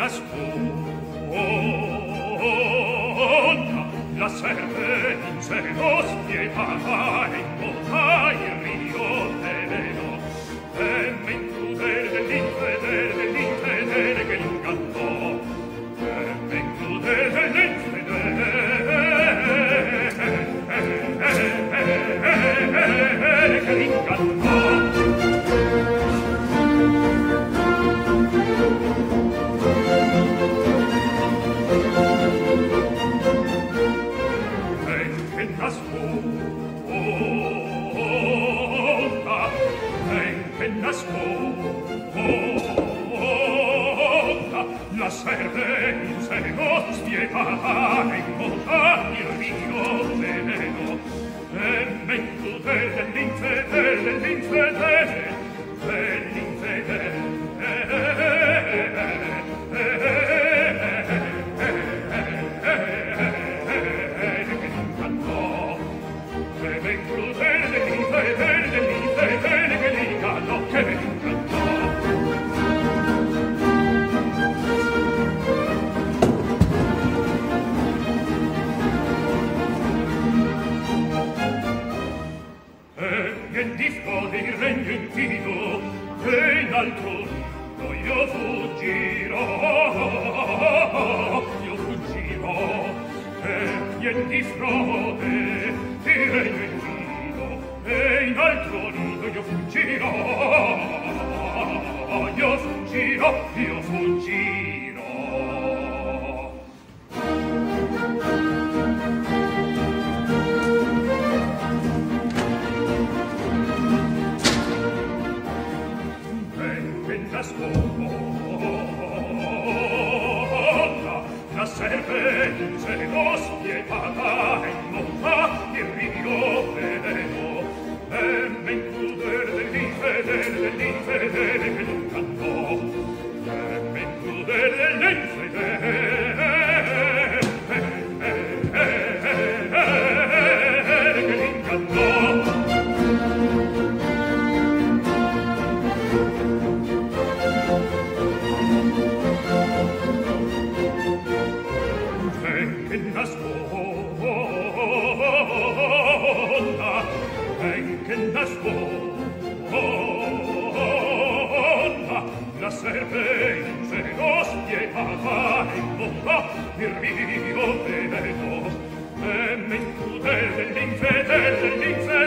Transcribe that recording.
nasconda la serpe in seno spietata e incontra il rio veleno e m'includere dell'infedele che l'ingannò e m'includere dell'infedele che l'ingannò. La serpe in seno spietata e incontra il rio veleno e m'includere dell'infedele il regno infido e in altro nido io fuggirò e vien di frode il regno infido e in altro nido io fuggirò la serpe in seno spietata e incontra il rio veleno e m'includere dell'infedele che l'ingannò e m'includere dell'infedele che l'ingannò. La serpe in seno spietata e incontra il rio veleno e m'includere dell'infedele